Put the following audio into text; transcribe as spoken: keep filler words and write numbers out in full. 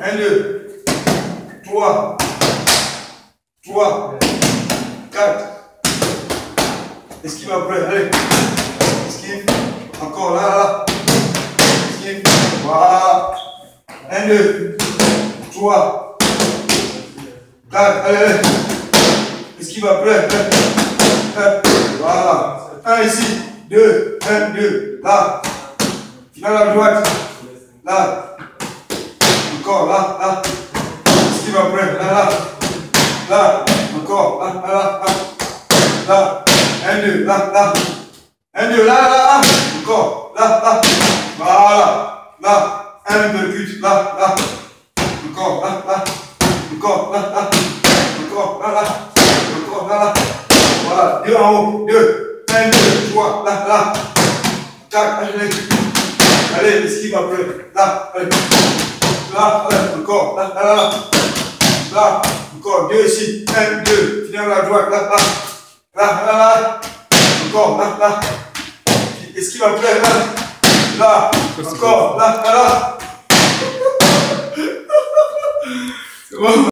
un, deux, trois, trois, quatre. Esquive après, allez. Esquive. Encore là, là. Esquive. Voilà. un, deux, trois, quatre. Allez, allez. Esquive après. Voilà. un ici. deux, un, deux. Là. Finale à droite. Là. Encore là, là. Esquive après. Là, là. Là. Encore. Là, là, là. Là. un, deux. Là, là. un, deux. Là, là, là. Encore. Là, là. Voilà. Là. un percute. Là, là. Encore. Là, là. Encore. Là, là. Encore. Là, là. Encore. Là, là. Voilà. deux en haut. deux. un, deux. trois. Là, là. quatre. Allez. Allez, esquive après. Là. Allez. Là. Allez. Encore. Là, là, là. Là. Encore. deux ici. un, deux. Finale à droite. Là, là. Là, là, là. Encore. Là, là. Esquive après. Là. Là. Encore. Là, là, là. C'est bon.